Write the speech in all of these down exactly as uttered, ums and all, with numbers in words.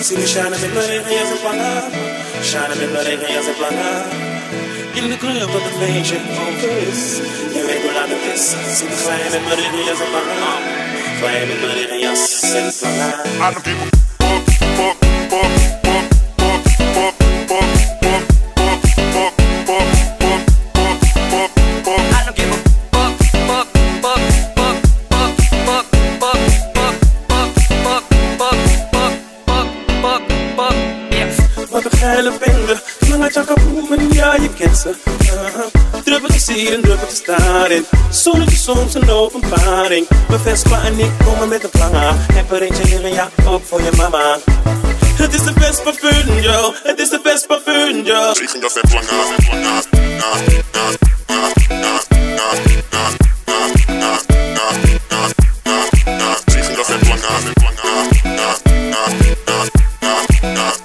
Zie me shine met mijn regenjas en planga. Shine met mijn regenjas en planga. In de club wat het feestje over is. Je weet hoe laat het is. Zie me glijden met mijn regenjas en planga. Glijden met mijn regenjas en planga. Wat een geile bende, lange chakaboemen, ja je kent ze. uh-huh. Druppeltjes hier en druppeltjes daarin. Zonnetje soms een openbaring. Mijn Vespa en ik komen met een planga. Heb er eentje hier en ja, ook voor je mama. Het is de Vespa Funjo, het is de Vespa Funjo. Regenjas en planga, en planga, naast, naast, naast, naast, naast, naast, naast, naast, naast, naast, naast, naast. Regenjas en planga, en planga, naast, naast, naast, naast, naast.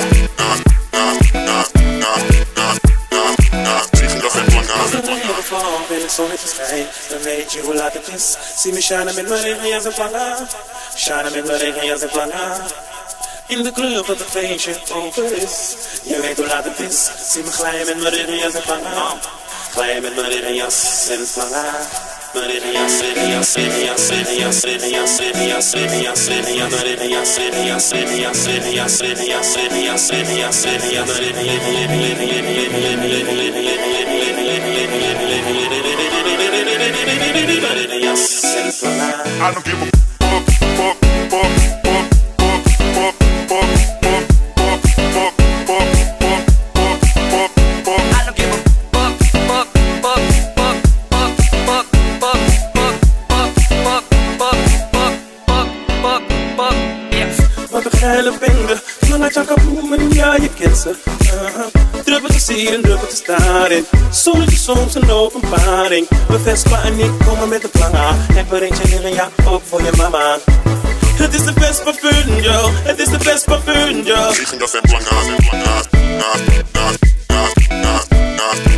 In het zonnetje schijnt, dan weet je hoe laat het is. Zie me shinen met mijn regenjas en planga. Shinen met mijn regenjas en planga. In de club dat het feestje over is. Je weet hoe laat het is. Zie me glijden met mijn regenjas en planga. Glijden met mijn regenjas en planga. Mijn regenjas, regenjas, regenjas, regenjas, regenjas, regenjas, regenjas, regenjas, mijn regenjas, regenjas, regenjas, regenjas, regenjas, regenjas, regenjas, regenjas, I don't give a fuck, fuck, fuck, fuck, fuck, fuck, fuck, fuck, fuck, fuck, fuck, fuck, fuck. I don't give a fuck, fuck, fuck, fuck, fuck, fuck, fuck, fuck, fuck, fuck, fuck, fuck, fuck, fuck, yes. Wat een geile bende, lange chakaboemen, ja je kent ze. uh-huh. Druppeltjes hier en druppeltjes daarin. Zonnetje soms een openbaring. Mijn Vespa en ik komen met een planga. Heb er eentje hier en ja, ook voor je mama. Het is de Vespa Funjo, het is de Vespa Funjo. Regenjas en planga, en planga, naast, naast, naast, naast, naast.